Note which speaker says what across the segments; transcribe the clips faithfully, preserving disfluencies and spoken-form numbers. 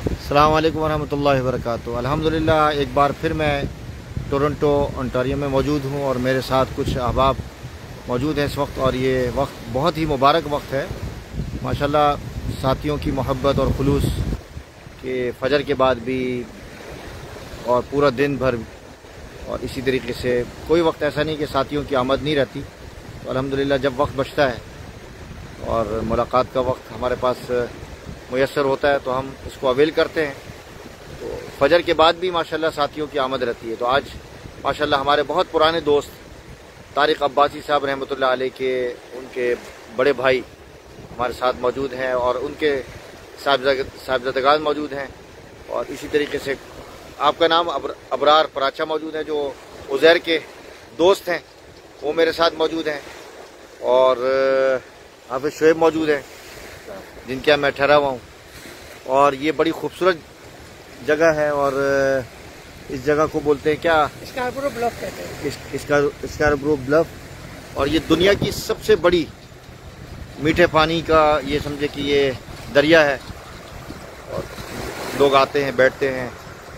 Speaker 1: السلام علیکم ورحمۃ اللہ وبرکاتہ۔ الحمدللہ ایک بار پھر میں ٹورنٹو انٹاریو میں موجود ہوں اور میرے ساتھ کچھ احباب موجود ہیں اس وقت، اور یہ وقت بہت ہی مبارک وقت ہے ماشاءاللہ۔ ساتھیوں کی محبت اور خلوص کہ فجر کے بعد بھی اور پورا دن بھر، اور اسی طریقے سے کوئی وقت ایسا نہیں کہ ساتھیوں کی آمد نہیں رہتی۔ تو الحمدللہ جب وقت بچتا ہے اور ملاقات کا وقت ہمارے پاس میسر ہوتا ہے تو ہم اس کو اویل کرتے ہیں۔ تو فجر کے بعد بھی ماشاءاللہ ساتھیوں کی آمد رہتی ہے۔ تو آج ماشاءاللہ ہمارے بہت پرانے دوست طارق عباسی صاحب رحمۃ اللہ علیہ کے ان کے بڑے بھائی ہمارے ساتھ موجود ہیں، اور ان کے صاحبزادگان موجود ہیں، اور اسی طریقے سے آپ کا نام ابرار پراچا موجود ہے جو عزیر کے دوست ہیں، وہ میرے ساتھ موجود ہیں، اور حافظ شعیب موجود ہیں جن کے میں ٹھہرا ہوا ہوں۔ اور یہ بڑی خوبصورت جگہ ہے، اور اس جگہ کو بولتے ہیں کیا؟
Speaker 2: اسکاربرو بلف کہتے ہیں۔
Speaker 1: اسکاربرو بلف، اور یہ دنیا کی سب سے بڑی میٹھے پانی کا یہ سمجھے کہ یہ دریا ہے، اور لوگ آتے ہیں بیٹھتے ہیں،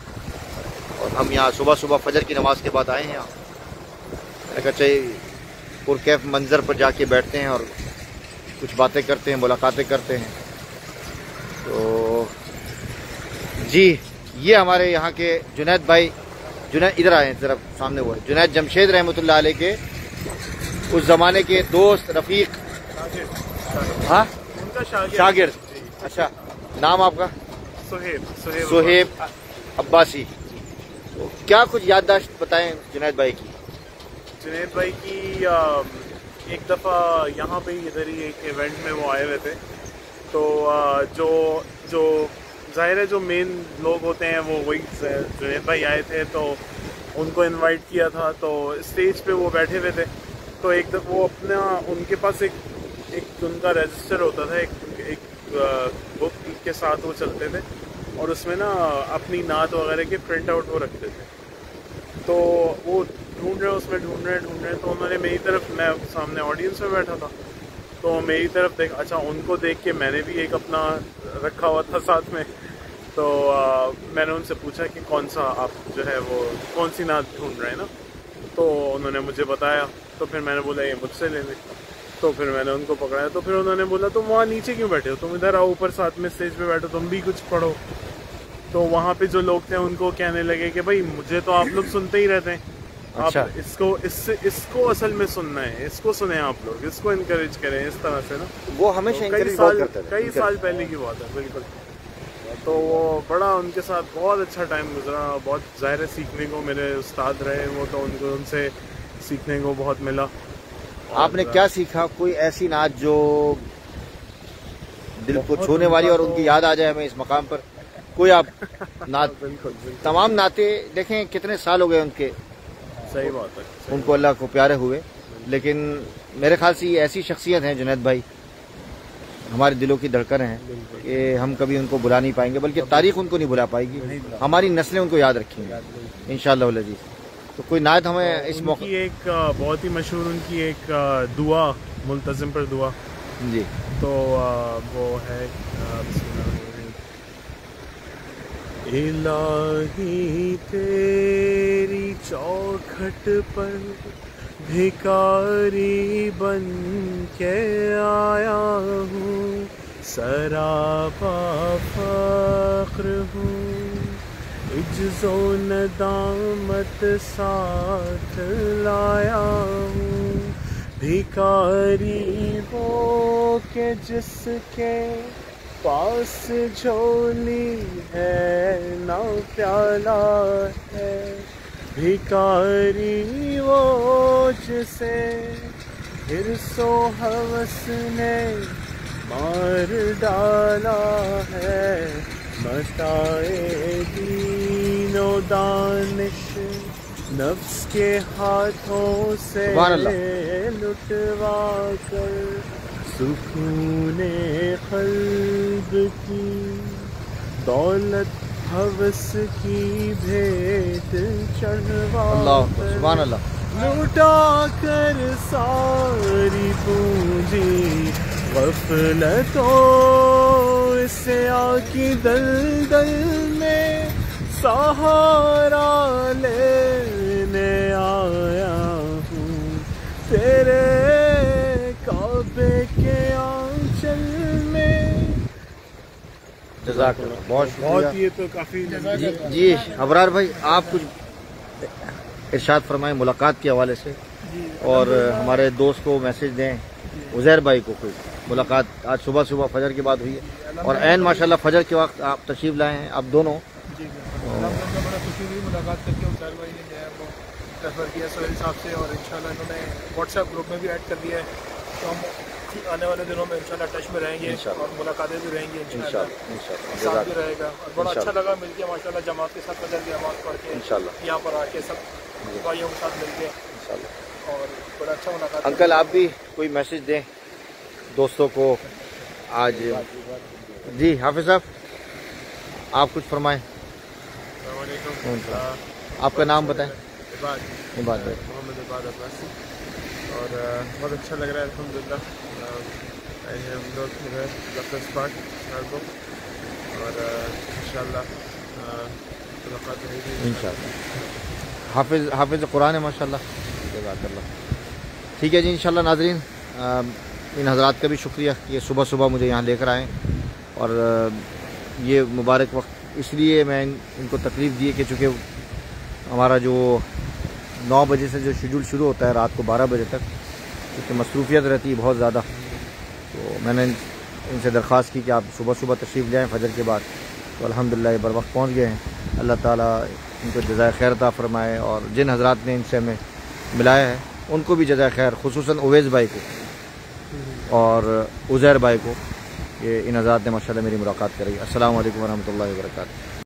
Speaker 1: اور ہم یہاں صبح صبح فجر کی نماز کے بعد آئے ہیں یہاں ایک اچھے پرکیف منظر پر جا کے بیٹھتے ہیں اور کچھ باتیں کرتے ہیں، ملاقاتیں کرتے ہیں۔ تو جی یہ ہمارے یہاں کے جنید بھائی، جنید ادھر آئے ہیں ذرا سامنے، وہ ہے جنید جمشید رحمۃ اللہ علیہ کے اس زمانے کے دوست رفیق، ہاں شاگرد۔ اچھا نام آپ کا؟
Speaker 3: سہیب
Speaker 1: سہیب عباسی۔ تو کیا کچھ یادداشت بتائیں جنید بھائی کی؟
Speaker 3: جنید بھائی کی ایک دفعہ یہاں پہ ادھر ہی ایک ایونٹ میں وہ آئے ہوئے تھے، تو جو جو ظاہر ہے جو مین لوگ ہوتے ہیں وہ وہی جنید بھائی آئے تھے، تو ان کو انوائٹ کیا تھا، تو اسٹیج پہ وہ بیٹھے ہوئے تھے، تو ایک دفعہ وہ اپنا ان کے پاس ایک ایک ان کا رجسٹر ہوتا تھا، ایک ایک بک کے ساتھ وہ چلتے تھے، اور اس میں نا اپنی نعت وغیرہ کے پرنٹ آؤٹ وہ رکھتے تھے، تو وہ ڈھونڈ رہے اس میں ڈھونڈ رہے ڈھونڈ رہے تو انہوں نے میری طرف، میں سامنے آڈینس میں بیٹھا تھا، تو میری طرف دیکھ، اچھا ان کو دیکھ کے میں نے بھی ایک اپنا رکھا ہوا تھا ساتھ میں، تو میں نے ان سے پوچھا کہ کون سا آپ جو ہے وہ کون سی نعت ڈھونڈ رہے ہیں نا، تو انہوں نے مجھے بتایا، تو پھر میں نے بولا یہ مجھ سے لے لیں، تو پھر میں نے ان کو پکڑایا، تو پھر انہوں نے بولا تم وہاں نیچے کیوں بیٹھے ہو، تم ادھر آؤ اوپر ساتھ میں اسٹیج پہ بیٹھو، تم بھی کچھ پڑھو۔ تو وہاں پہ جو لوگ تھے ان کو کہنے لگے کہ بھائی مجھے تو آپ لوگ سنتے ہی رہتے ہیں، آپ اس کو اس سے اس کو اصل میں سننا ہے، اس کو سنیں آپ لوگ، اس کو انکریج کریں اس طرح سے نا۔
Speaker 1: وہ ہمیشہ
Speaker 3: کئی سال کئی سال پہلے کی بات ہے بالکل۔ تو وہ بڑا ان کے ساتھ بہت اچھا ٹائم گزرا، بہت ظاہر سیکھنے کو، میرے استاد رہے وہ، تو ان کو ان سے سیکھنے کو بہت ملا۔
Speaker 1: آپ نے کیا سیکھا؟ کوئی ایسی نعت جو دل کو چھونے والی اور ان کی یاد آ جائے ہمیں اس مقام پر؟ کوئی آپ نعت؟ تمام نعتیں دیکھیں کتنے سال ہو گئے ان کے،
Speaker 3: صحیح بات ہے،
Speaker 1: ان کو اللہ کو پیارے ہوئے، لیکن میرے خیال سے یہ ایسی شخصیت ہیں جنید بھائی، ہمارے دلوں کی دھڑکن ہیں کہ ہم کبھی ان کو بھلا نہیں پائیں گے، بلکہ تاریخ ان کو نہیں بھلا پائے گی، ہماری نسلیں ان کو یاد رکھیں گی انشاءاللہ العزیز۔ تو کوئی نعت ہمیں اس موقع؟
Speaker 3: کی ایک بہت ہی مشہور ان کی ایک دعا، ملتزم پر دعا
Speaker 1: جی،
Speaker 3: تو وہ ہے الہی تیری چوکھٹ پر بھکاری بن کے آیا ہوں، سراپا فقر ہوں، عجز و ندامت ساتھ لایا ہوں، بھکاری وہ کہ جس کے پاس جھولی ہے نہ پیالہ ہے، بھکاری وہ جسے حرص و ہوس نے مار ڈالا ہے، متاع دین و دانش نفس کے ہاتھوں سے لٹوا کر، سکون قلب کی دولت ہوس کی بھیٹ چڑھوا
Speaker 1: سبحان اللہ،
Speaker 3: لوٹا کر ساری پونجی غفلتوں سیاہ کی دلدل میں سہارا لینے آیا ہوں، تیرے کعبے کے آنچل میں۔
Speaker 1: جزاک اللہ، بہت شکریہ۔
Speaker 3: بہت یہ تو کافی
Speaker 1: جی جی ابرار بھائی، آپ کچھ ارشاد فرمائیں ملاقات کے حوالے سے، اور ہمارے دوست کو میسج دیں، عزیر بھائی کو کوئی ملاقات آج صبح صبح فجر کے بعد ہوئی ہے، اور عین ماشاءاللہ فجر کے وقت آپ تشریف لائے ہیں، آپ دونوں۔
Speaker 4: جی الحمدللہ بڑا خوشی ہوئی ملاقات کر کے۔ عزیر بھائی نے جو ہے وہ ریفر کیا سہیل صاحب سے، اور انشاءاللہ انہوں نے واٹس ایپ گروپ میں بھی ایڈ کر دیا ہے، تو ہم آنے والے دنوں میں انشاءاللہ ٹچ میں رہیں گے اور ملاقاتیں بھی رہیں گی انشاءاللہ، ساتھ بھی رہے گا۔ اور بڑا اچھا لگا مل کے ماشاءاللہ، جماعت کے ساتھ فجر کی نماز پڑھ کے یہاں پر آ کے سب بھائیوں کے ساتھ مل کے، اور بڑا اچھا ملاقات۔
Speaker 1: انکل آپ بھی کوئی میسج دیں دوستوں کو آج۔ جی حافظ صاحب، آپ کچھ فرمائیں۔
Speaker 4: السلام علیکم،
Speaker 1: آپ کا نام بتائیں۔
Speaker 4: عباد
Speaker 1: عباد بھائی،
Speaker 4: محمد عباد عباسی، اور بہت اچھا لگ رہا ہے الحمدللہ۔ ہم لوگ ریفرنس پارٹ کو، اور انشاءاللہ ملاقات رہے گی
Speaker 1: انشاءاللہ۔ حافظ حافظ قرآن ہے ماشاءاللہ، جزاک اللہ۔ ٹھیک ہے جی، انشاءاللہ ناظرین، ان حضرات کا بھی شکریہ کہ یہ صبح صبح مجھے یہاں لے کر آئیں، اور یہ مبارک وقت اس لیے میں ان کو تکلیف دی کہ چونکہ ہمارا جو نو بجے سے جو شیڈول شروع ہوتا ہے رات کو بارہ بجے تک، کیونکہ مصروفیت رہتی ہے بہت زیادہ، تو میں نے ان سے درخواست کی کہ آپ صبح صبح تشریف لے آئیں فجر کے بعد، تو الحمدللہ یہ بر وقت پہنچ گئے ہیں۔ اللہ تعالیٰ ان کو جزائے خیر عطا فرمائے، اور جن حضرات نے ان سے ہمیں ملایا ہے ان کو بھی جزائے خیر، خصوصاً اویس بھائی کو اور عزیر بھائی کو، یہ ان حضرات نے ماشاءاللہ میری ملاقات کرائی۔ السلام علیکم ورحمۃ اللہ وبرکاتہ۔